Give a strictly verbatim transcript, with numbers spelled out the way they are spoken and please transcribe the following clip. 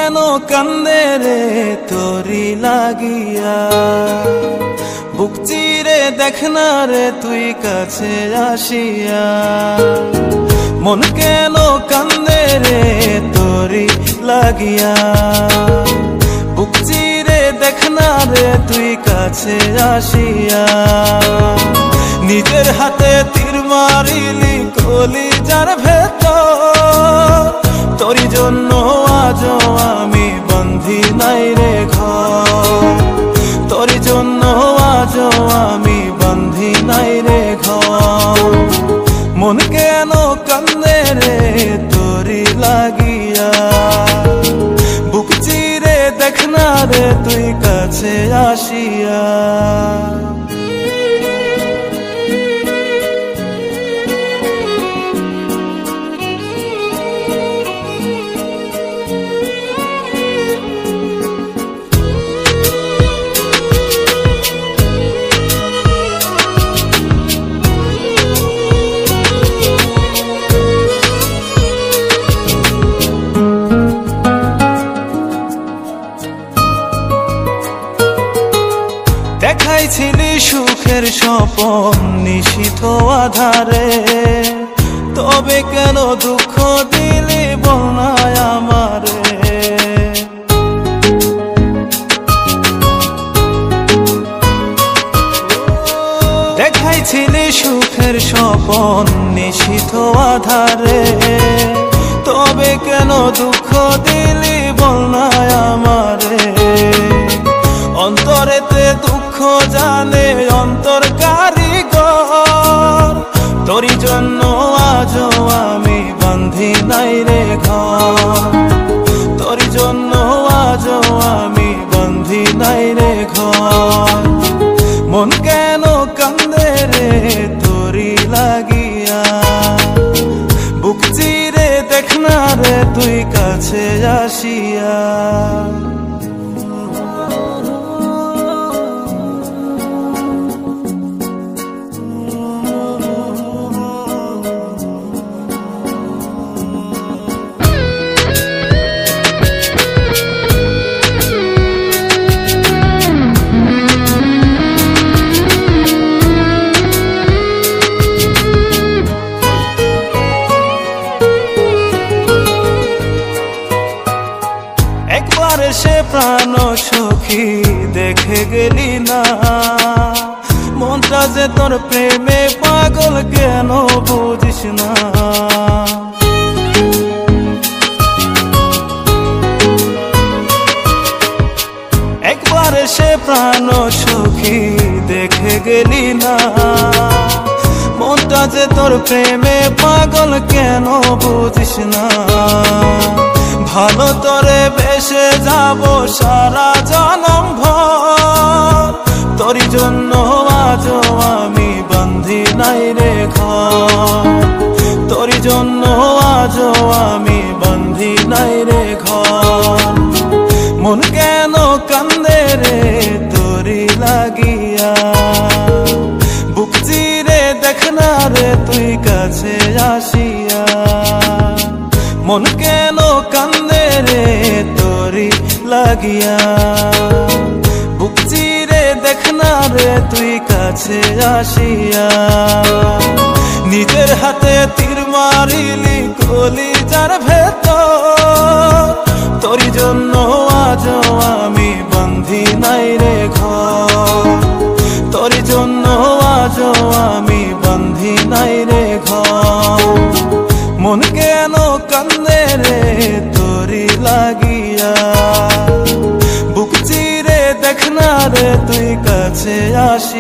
কেন কান্দে রে তোরি লাগিয়া বুক চিরে দেখ না রে তুই কাছে আসিয়া মন কেন কান্দে রে তোরি লাগিয়া বুক চিরে দেখ না রে তুই কাছে আসিয়া নিজের হাতে তীর মারিলি কলিজার ভেতর তোরি জন্য আজও আমি বন্ধি নাই রে ঘর তোরি জন্য আজও আমি বন্ধি নাই রে ঘর মন কেন কান্দে রে তোরি লাগিয়া বুক চিরে দেখ না রে তুই কাছে আসিয়া দেখাইছিলি সুখের স্বপন নিশীথ আধারে তবে কেন দুঃখ দিলি বলনায় আমারে দেখাইছিলি সুখের স্বপন নিশীথ আধারে তবে কেন দুঃখ দিলি বলনায় আমারে অন্তরেতে দুঃখ জানে অন্তর কারিগর তোরি জন্য আজও আমি বন্ধি নাই রে ঘর তোরি জন্য আজও আমি বন্ধি নাই রে ঘর মন কেন কান্দে রে তোরি লাগিয়া বুক চিরে দেখ না রে তুই কাছে আসিয়া সে প্রাণ সখী দেখে গেলি না মনটা যে তোর প্রেমে পাগল কেন বুঝিস না একবার সে প্রাণ সখী দেখে গেলি না মনটা যে তোর প্রেমে পাগল কেন বুঝিস না ভালো তোরে বেসে যাব সারা জনম ভর তোরি জন্য আজও আমি বন্ধি নাই রে ঘর তোরি জন্য আজও আমি বন্ধি নাই রে ঘর মন কেন কান্দে রে তোরি লাগিয়া বুক চিরে দেখ না রে তুই কাছে আসিয়া মন কেন কান্দে রে তোরি লাগিয়া বুক চিরে দেখ না রে তুই কাছে আসিয়া নিজের হাতে তীর মারিলি কলিজার ভেতর তোরি জন্য আজও আমি বন্ধি নাই রে ঘর তোরি জন্য আজও আমি বন্ধি নাই রে ঘর মন কেন কান্দে রে তোরি লাগিয়া বুক চিরে দেখ না রে তুই কাছে আসিয়া